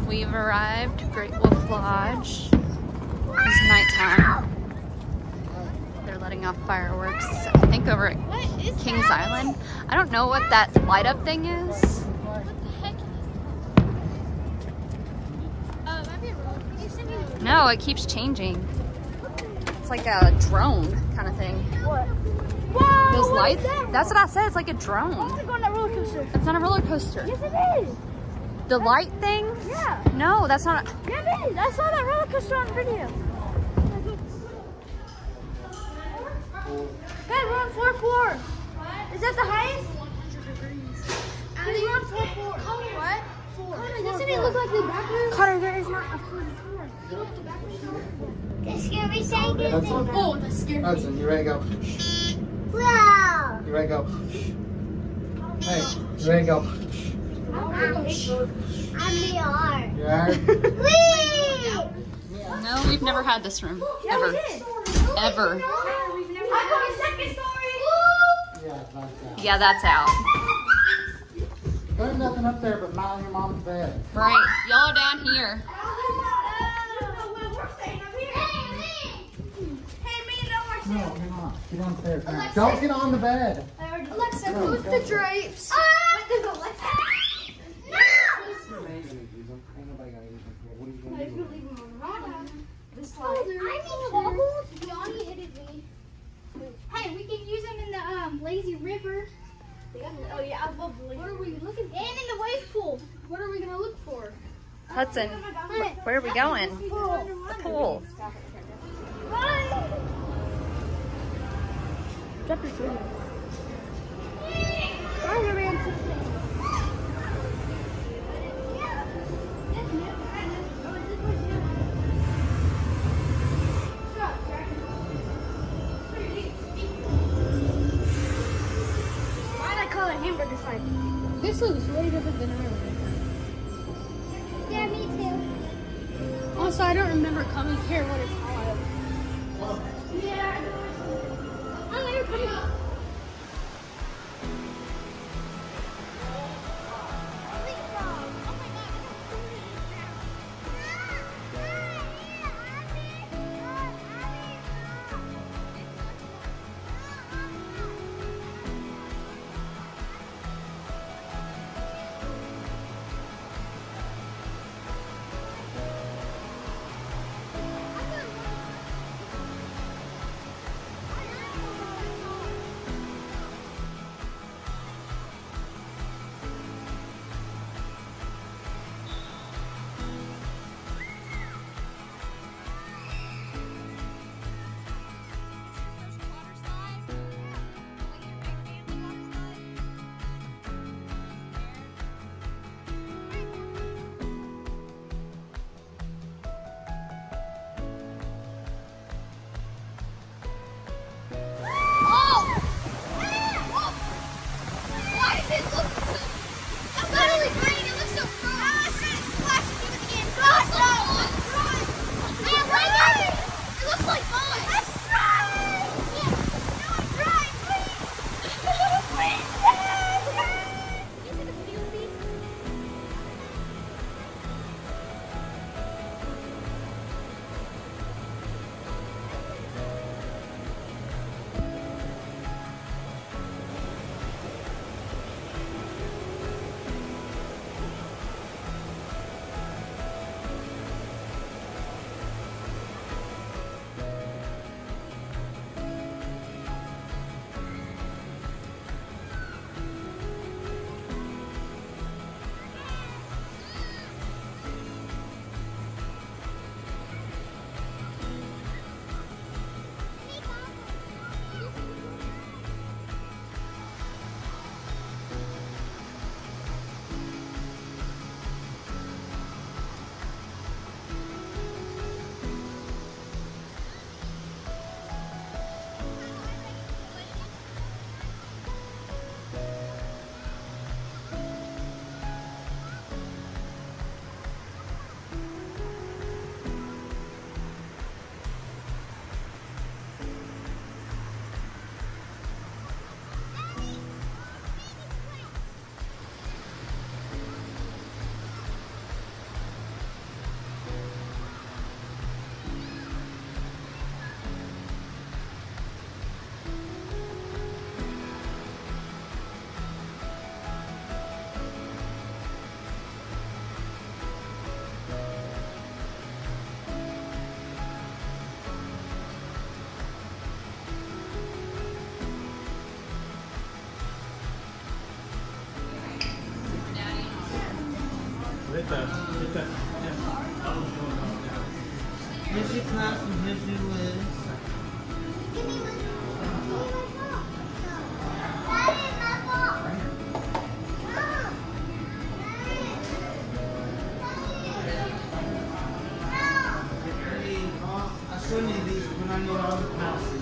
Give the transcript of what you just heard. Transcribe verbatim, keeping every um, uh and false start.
We've arrived at Great Wolf Lodge. It's nighttime. They're letting off fireworks, I think over at Kings Island. I don't know what that light up thing is. What the heck is this? Uh, might be a road. Can you send me? No, it keeps changing. It's like a drone kind of thing. What? Whoa! Those what lights, is that? that's what I said, it's like a drone. I want to go on that roller coaster. It's not a roller coaster. Yes, it is. The light thing? Yeah. No, that's not. A... Yeah, it is. I saw that roller coaster on video. Dad, we're on floor four. What? Is that the highest? one hundred degrees. We're on floor four. What? Four. Connor, doesn't it look like the back room? Connor, there is not a floor four. You know what the back room is? The scary thing is. Oh, the scary thing. Hudson, you ready to go? Wow. You ready to go? Hey, you ready to go? I'm the R. You are? No, we've never had this room. Yeah, Ever. we did. Ever. We've never had the second story. Yeah, that's out. Yeah, that's out. There's nothing up there but mine and your mom's bed. Right. Y'all are down here. No, you're not. Get downstairs now. Don't get on the bed. Alexa, No, close don't. the drapes. Ain't nobody gonna use them. What are you gonna do? Johnny hit me. Hey, we can use them in the um, lazy river. Oh yeah, I love the lazy. What are we looking for? And in the wave pool. What are we gonna look for? Hudson, wh- where are we going? The pool. Drop your food. Why'd I call it hamburger sign? This looks way different than earlier. Yeah, me too. Also, I don't remember coming here when it's hot. Yeah. Oh, they're coming. Here's your cups and here's your lids. I still need these, but I need all the passes.